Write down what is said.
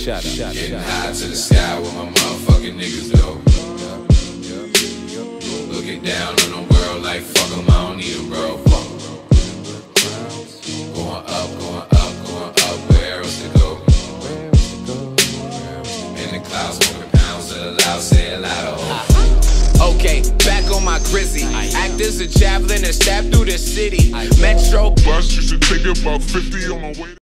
Getting high to the sky where my motherfucking niggas go. Looking down on the world like fuck 'em, I don't need 'em, bro. Going up, where else to go? In the clouds, smoking pounds to the loud, say it louder. Okay, back on my grizzy. Act as a javelin and stab through the city. Metro bus, you should take about 50 on my way.